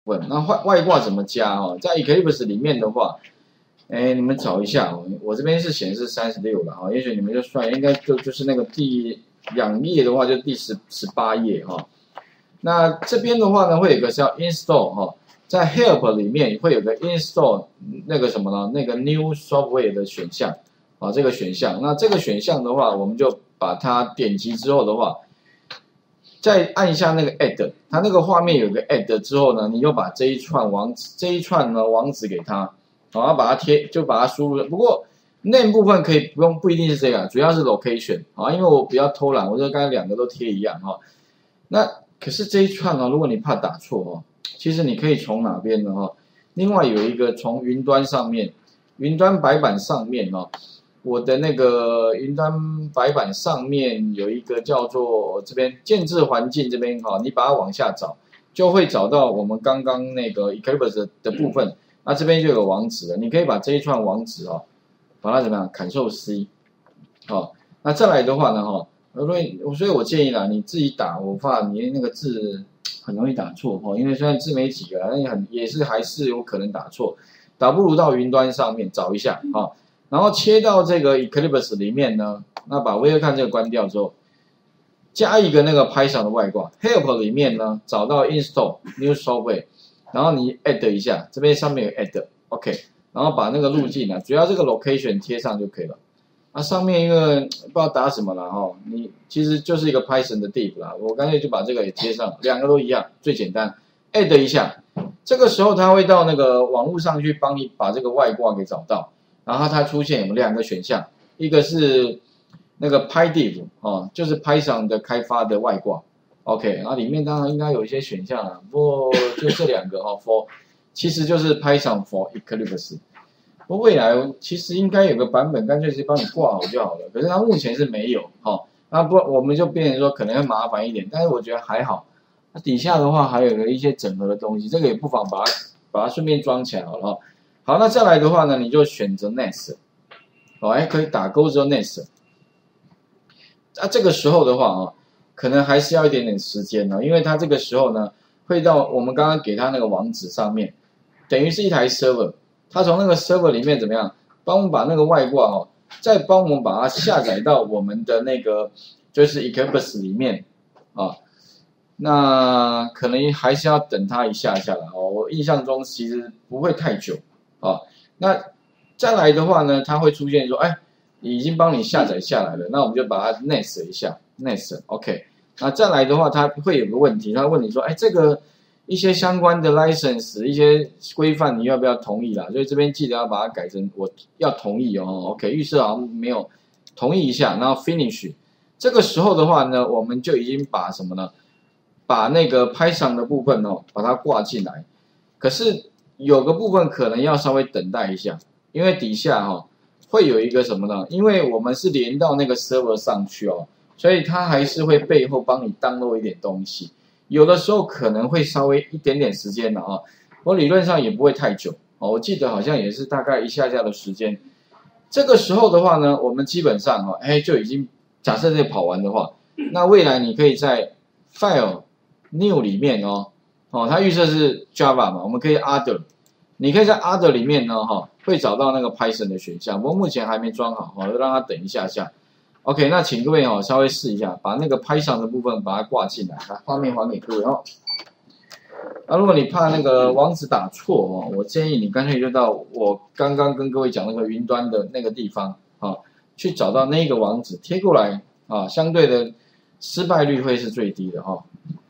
问。那外挂怎么加哦？在 Eclipse 里面的话，哎，你们找一下哦，我这边是显示36了哈，也许你们就算应该就是那个第2页的话，就第18页哈。那这边的话呢，会有一个叫 install 哈，在 help 里面会有个 install 那个什么呢？那个 new software 的选项啊，这个选项。那这个选项的话，我们就把它点击之后的话，再按一下那个 add， 它那个画面有个 add 之后呢，你又把这一串网址给它，然后把它把它输入。不过 name 部分可以不一定是这个，主要是 location 啊，因为我比较偷懒，我就刚才2个都贴一样哈。那可是这一串如果你怕打错其实你可以从哪边呢另外有一个从云端上面，云端白板上面我的那个云端白板上面有一个叫做这边建置环境这边你把它往下找，就会找到我们刚刚那个 Eclipse 的部分。那这边就有网址了，你可以把这一串网址把它怎么样 Ctrl C 那再来的话呢所以我建议啦，你自己打，我怕你那个字很容易打错因为虽然字没几个，但还是有可能打错，倒不如到云端上面找一下然后切到这个 Eclipse 里面呢，那把 Welcome 这个关掉之后，加一个那个 Python 的外挂 Help 里面呢，找到 Install New Software， 然后你 Add 一下，这边上面有 Add OK， 然后把那个路径主要这个 Location 贴上就可以了。上面因为不知道打什么了你其实就是一个 Python 的 div 啦，我干脆就把这个也贴上，2个都一样，最简单 ，add 一下，这个时候它会到那个网络上去帮你把这个外挂给找到，然后它出现有2个选项，一个是那个 PyDiv 就是 Python 的开发的外挂 ，OK， 然后里面当然应该有一些选项不过就这2个for 其实就是 Python for Eclipse。未来其实应该有个版本，干脆是帮你挂好就好了。可是它目前是没有那不我们就变成说可能会麻烦一点，但是我觉得还好。那底下的话还有一些整合的东西，这个也不妨把它顺便装起来好了好，那再来的话呢，你就选择 Next， 可以打勾之后 Next。这个时候的话可能还是要一点点时间因为它这个时候呢会到我们刚刚给它那个网址上面，等于是一台 server。它从那个 server 里面怎么样，帮我们把那个外挂再帮我们把它下载到我们的那个就是 Eclipse 里面那可能还是要等它一下下了我印象中其实不会太久那再来的话呢，它会出现说，已经帮你下载下来了，那我们就把它 next 一下 ，next OK。那再来的话，它会有个问题，它问你说，这个一些相关的 license 一些规范你要不要同意啦？所以这边记得要把它改成我要同意OK， 预设好像没有，同意一下，然后 finish。这个时候的话呢，我们就已经把什么呢？把那个 Python 的部分把它挂进来。可是有个部分可能要稍微等待一下，因为底下会有一个什么呢？因为我们是连到那个 server 上去所以它还是会背后帮你 download 一点东西。有的时候可能会稍微一点点时间的我理论上也不会太久我记得好像也是大概一下下的时间。这个时候的话呢，我们基本上就已经假设这跑完的话，那未来你可以在 File New 里面它预设是 Java 嘛，我们可以 Other， 你可以在 Other 里面呢会找到那个 Python 的选项，不过目前还没装好就让它等一下下。OK， 那请各位稍微试一下，把那个 Python 的部分把它挂进来，把画面还给各位那如果你怕那个网址打错我建议你干脆就到我刚刚跟各位讲那个云端的那个地方去找到那个网址贴过来相对的失败率会是最低的